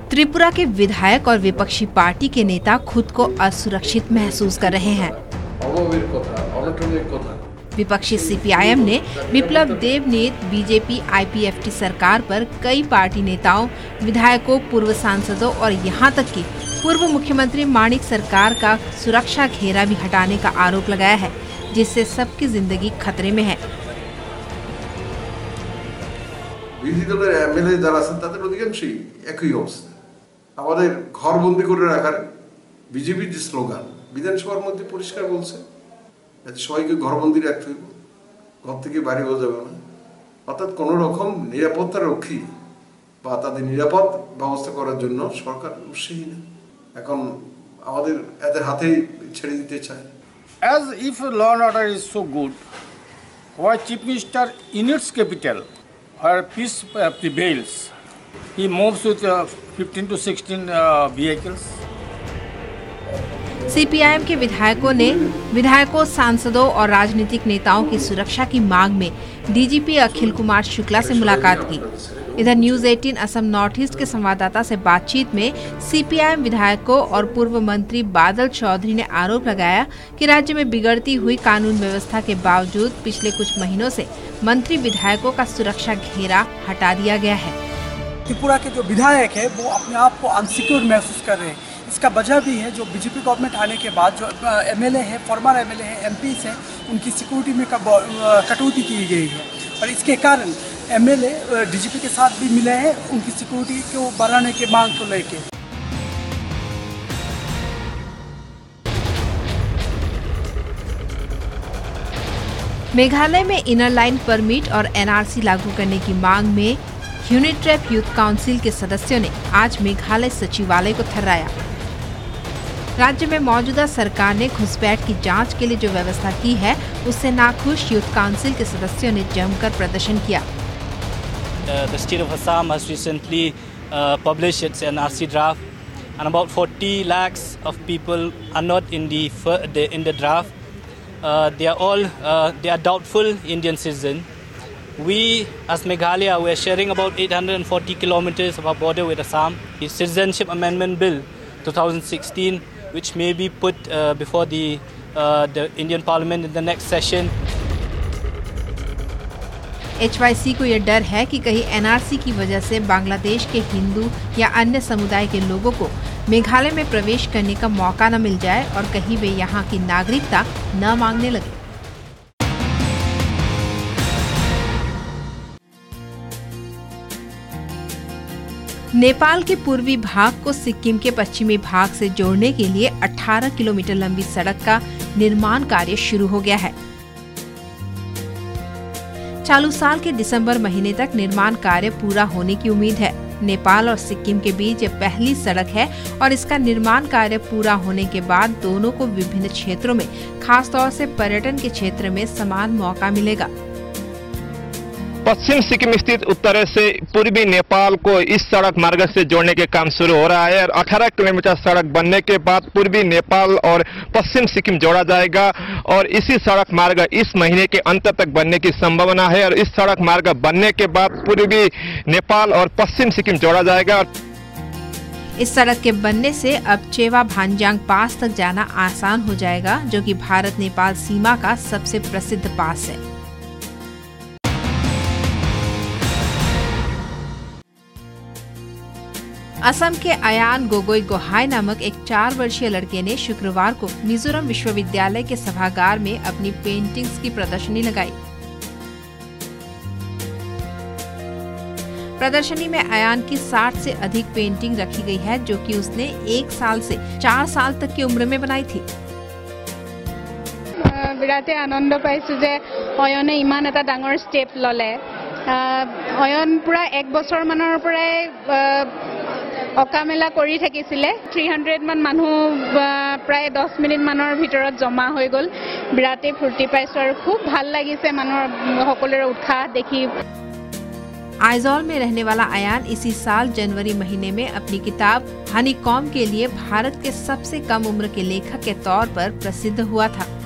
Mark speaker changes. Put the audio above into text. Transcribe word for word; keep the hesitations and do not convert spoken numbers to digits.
Speaker 1: त्रिपुरा के विधायक और विपक्षी पार्टी के नेता खुद को असुरक्षित महसूस कर रहे हैं। विपक्षी सीपीआईएम ने विप्लव देव नेत बीजेपी आईपीएफटी सरकार पर कई पार्टी नेताओं, विधायकों, पूर्व सांसदों और यहां तक कि पूर्व मुख्यमंत्री माणिक सरकार का सुरक्षा घेरा भी हटाने का आरोप लगाया है, जिससे सबकी जिंदगी खतरे में है।
Speaker 2: বিরোধী দলের এমএলএ যারা আছেন তাদের অধিকাংশই একই অবস্থা। আমাদের ঘরবন্দি করে রাখার বিজেপির যে স্লোগান বিধানসভার মধ্যে পরিষ্কার বলছে সবাইকে ঘরবন্দি রাখতে হবে, ঘর থেকে বাইরে হওয়া যাবে না, অর্থাৎ কোনো রকম নিরাপত্তা রক্ষী বা তাদের নিরাপদ ব্যবস্থা করার জন্য সরকার উৎসাহী না। এখন আমাদের এদের হাতেই ছেড়ে দিতে চায়।
Speaker 3: As if law and order is so good, why Chief Minister in its capital, where peace uh, prevails, he moves with uh, fifteen to sixteen uh, vehicles.
Speaker 1: CPIM के विधायकों ने विधायकों, सांसदों और राजनीतिक नेताओं की सुरक्षा की मांग में डीजीपी अखिल कुमार शुक्ला से मुलाकात की। इधर न्यूज अठारह असम नॉर्थ ईस्ट के संवाददाता से बातचीत में सीपीआईएम विधायकों और पूर्व मंत्री बादल चौधरी ने आरोप लगाया कि राज्य में बिगड़ती हुई कानून व्यवस्था के बावजूद पिछले कुछ महीनों से मंत्री विधायकों का सुरक्षा घेरा हटा दिया गया है।
Speaker 4: त्रिपुरा के जो विधायक है वो अपने आप को अनसिक्योर महसूस कर रहे हैं। इसका वजह भी है जो बीजेपी गवर्नमेंट आने के बाद जो एमएलए है, फॉर्मर एमएलए है, एमपीस हैं, उनकी सिक्योरिटी में कटौती की गई है और इसके कारण एमएलए डीजीपी के साथ भी मिले हैं उनकी सिक्योरिटी को बढ़ाने के मांग को लेके।
Speaker 1: मेघालय में इनर लाइन परमिट और एनआरसी लागू करने की मांग में यूनिट्रैप यूथ काउंसिल के सदस्यों ने आज मेघालय सचिवालय को थर्राया। राज्य में मौजूदा सरकार ने घुसपैठ की जांच के लिए जो व्यवस्था की है उससे नाखुश यूथ काउंसिल के सदस्यों ने जमकर प्रदर्शन किया।
Speaker 5: The state of Assam has recently uh, published its N R C draft, and about forty lakhs of people are not in the in the draft. Uh, they are all uh, they are doubtful Indian citizens. We, as Meghalaya, we are sharing about eight hundred forty kilometers of our border with Assam. The Citizenship Amendment Bill twenty sixteen, which may be put uh, before the uh, the Indian Parliament in the next session.
Speaker 1: H Y C को यह डर है कि कहीं NRC की वजह से बांग्लादेश के हिंदू या अन्य समुदाय के लोगों को मेघालय में प्रवेश करने का मौका न मिल जाए और कहीं वे यहाँ की नागरिकता न मांगने लगे। नेपाल के पूर्वी भाग को सिक्किम के पश्चिमी भाग से जोड़ने के लिए अठारह किलोमीटर लंबी सड़क का निर्माण कार्य शुरू हो गया है। चालू साल के दिसंबर महीने तक निर्माण कार्य पूरा होने की उम्मीद है। नेपाल और सिक्किम के बीच यह पहली सड़क है और इसका निर्माण कार्य पूरा होने के बाद दोनों को विभिन्न क्षेत्रों में, खास तौर से पर्यटन के क्षेत्र में समान मौका मिलेगा।
Speaker 6: पश्चिम सिक्किम स्थित उत्तर से पूर्वी नेपाल को इस सड़क मार्ग से जोड़ने के काम शुरू हो रहा है और अठारह किलोमीटर सड़क बनने के बाद पूर्वी नेपाल और पश्चिम सिक्किम जोड़ा जाएगा और इसी सड़क मार्ग इस महीने के अंत तक बनने की संभावना है और इस सड़क मार्ग बनने के बाद पूर्वी नेपाल और पश्चिम सिक्किम जोड़ा जाएगा।
Speaker 1: इस सड़क के बनने से अब चेवा भानजांग पास तक जाना आसान हो जाएगा, जो कि भारत नेपाल सीमा का सबसे प्रसिद्ध पास है। असम के अयान गोगोई गोहाई नामक एक चार वर्षीय लड़के ने शुक्रवार को मिजोरम विश्वविद्यालय के सभागार में अपनी पेंटिंग्स की प्रदर्शनी लगाई। प्रदर्शनी में अयान की साठ से अधिक पेंटिंग रखी गई है, जो कि उसने एक साल से चार साल तक की उम्र में बनाई थी।
Speaker 7: बिराते आनंद पाइछु जे अयने इमान एटा डाঙर स्टेप लले। अयन पूरा एक बছৰ মানৰ পৰাই অকা মেলা কৰি থাকিছিলে। तीन सौ মান মানুহ প্ৰায় दस মিনিট মানৰ ভিতৰত জমা হৈ গল। বিৰাতে ফূৰ্তি পাইছো আৰু খুব ভাল লাগিছে মানুহৰ সকলোৰে উৎসাহ দেখি।
Speaker 1: आइजॉल में रहने वाला अयान इसी साल जनवरी महीने में अपनी किताब हनीकॉम्ब के लिए भारत के सबसे कम उम्र के लेखक के तौर पर प्रसिद्ध हुआ था।